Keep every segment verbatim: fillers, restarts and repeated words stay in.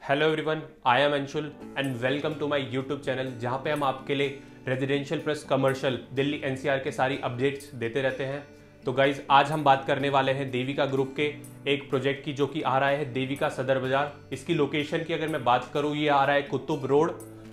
Hello everyone, I am Anshul and welcome to my YouTube channel, जहां पे हम आपके लिए residential plus commercial Delhi NCR के सारी अपडेट्स देते रहते हैं। तो गाइज, आज हम बात करने वाले हैं देविका ग्रुप के एक प्रोजेक्ट की, जो कि आ रहा है देविका सदर बाजार। इसकी लोकेशन की अगर मैं बात करूं, ये आ रहा है कुतुब रोड,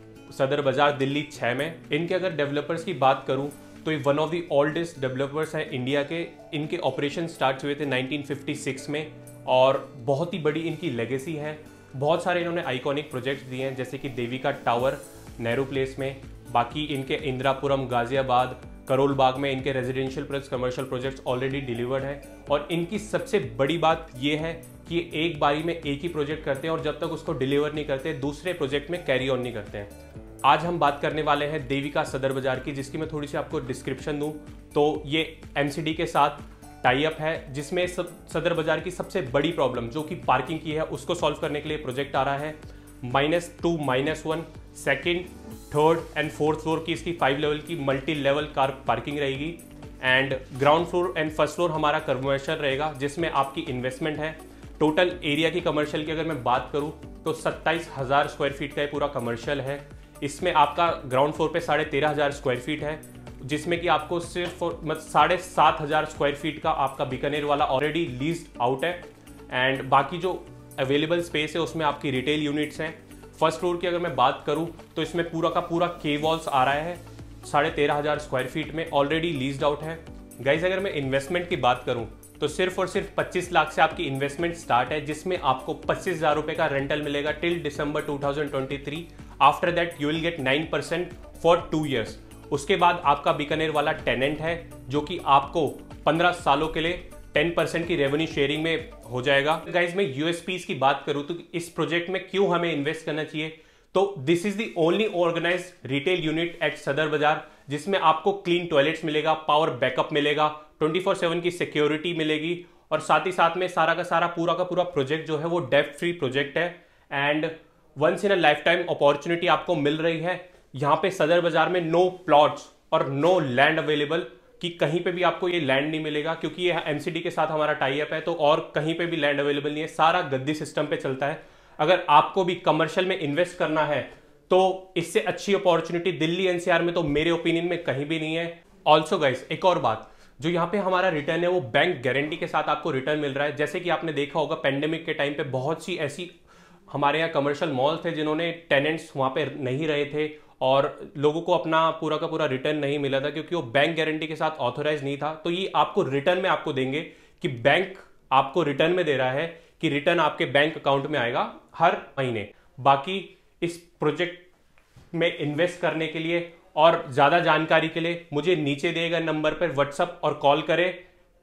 सदर बाजार, दिल्ली छः में। इनके अगर डेवलपर्स की बात करूं तो ये one of the oldest developers हैं इंडिया के। इनके ऑपरेशन स्टार्ट हुए थे नाइनटीन फिफ्टी सिक्स में और बहुत ही बड़ी इनकी लेगेसी है। बहुत सारे इन्होंने आइकॉनिक प्रोजेक्ट्स दिए हैं, जैसे कि देविका टावर नेहरू प्लेस में, बाकी इनके इंदिरापुरम, गाजियाबाद, करोल बाग में इनके residential plus commercial projects already delivered हैं। और इनकी सबसे बड़ी बात ये है कि ये एक बारी में एक ही प्रोजेक्ट करते हैं और जब तक उसको डिलीवर नहीं करते दूसरे प्रोजेक्ट में कैरी ऑन नहीं करते हैं। आज हम बात करने वाले हैं देविका सदर बाजार की, जिसकी मैं थोड़ी सी आपको डिस्क्रिप्शन दूं तो ये एमसीडी के साथ टाई अप है, जिसमें सब सदर बाजार की सबसे बड़ी प्रॉब्लम जो कि पार्किंग की है उसको सॉल्व करने के लिए प्रोजेक्ट आ रहा है। Minus two minus one second third and fourth floor की इसकी फाइव लेवल की मल्टी लेवल कार पार्किंग रहेगी and ground floor and first floor हमारा कमर्शियल रहेगा, जिसमें आपकी इन्वेस्टमेंट है। टोटल एरिया की कमर्शियल की अगर मैं बात करूं तो सत्ताईस हज़ार स्क्वायर फीट का पूरा कमर्शियल है। इसमें आपका ग्राउंड फ्लोर पे साढ़े तेरह हज़ार स्क्वायर फीट है, जिसमें कि आपको सिर्फ मतलब साढ़े सात हज़ार स्क्वायर फीट का आपका बीकानेर वाला ऑलरेडी लीज्ड आउट है एंड बाकी जो अवेलेबल स्पेस है उसमें आपकी रिटेल यूनिट्स हैं। फर्स्ट फ्लोर की अगर मैं बात करूं तो इसमें पूरा का पूरा के वॉल्स आ रहा है, साढ़े तेरह हज़ार स्क्वायर फीट में ऑलरेडी लीज्ड आउट है। गाइज, अगर मैं इन्वेस्टमेंट की बात करूं तो सिर्फ और सिर्फ पच्चीस लाख से आपकी इन्वेस्टमेंट स्टार्ट है, जिसमें आपको पच्चीस हज़ार रुपये का रेंटल मिलेगा till December two thousand twenty three. After that you will get nine percent for two years. उसके बाद आपका बीकानेर वाला टेनेंट है, जो कि आपको पंद्रह सालों के लिए टेन परसेंट की रेवेन्यू शेयरिंग में हो जाएगा। गाइज, मैं यूएसपीज की बात करूं तो इस प्रोजेक्ट में क्यों हमें इन्वेस्ट करना चाहिए, तो this is the only organised retail unit at Sadar Bazaar, जिसमें आपको क्लीन टॉयलेट्स मिलेगा, पावर बैकअप मिलेगा, ट्वेंटी फोर सेवन की सिक्योरिटी मिलेगी और साथ ही साथ में सारा का सारा पूरा का पूरा प्रोजेक्ट जो है वो डेब्ट फ्री प्रोजेक्ट है and once in a lifetime opportunity आपको मिल रही है। यहाँ पे सदर बाजार में नो प्लॉट्स और नो लैंड अवेलेबल, कि कहीं पे भी आपको ये लैंड नहीं मिलेगा, क्योंकि ये एमसीडी के साथ हमारा टाई अप है, तो और कहीं पे भी लैंड अवेलेबल नहीं है, सारा गद्दी सिस्टम पे चलता है। अगर आपको भी कमर्शियल में इन्वेस्ट करना है तो इससे अच्छी अपॉर्चुनिटी दिल्ली एनसीआर में तो मेरे ओपिनियन में कहीं भी नहीं है। ऑल्सो गाइस, एक और बात, जो यहाँ पे हमारा रिटर्न है वो बैंक गारंटी के साथ आपको रिटर्न मिल रहा है। जैसे कि आपने देखा होगा पेंडेमिक के टाइम पे बहुत सी ऐसी हमारे यहाँ कमर्शियल मॉल थे जिन्होंने टेनेंट्स वहाँ पे नहीं रहे थे और लोगों को अपना पूरा का पूरा रिटर्न नहीं मिला था, क्योंकि वो बैंक गारंटी के साथ ऑथोराइज नहीं था। तो ये आपको रिटर्न में आपको देंगे कि बैंक आपको रिटर्न में दे रहा है कि रिटर्न आपके बैंक अकाउंट में आएगा हर महीने। बाकी इस प्रोजेक्ट में इन्वेस्ट करने के लिए और ज्यादा जानकारी के लिए मुझे नीचे दिए गए नंबर पर व्हाट्सएप और कॉल करें,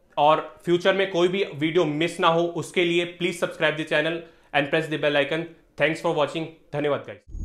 और फ्यूचर में कोई भी वीडियो मिस ना हो उसके लिए please subscribe the channel and press the bell icon. Thanks for watching. धन्यवाद गाइस।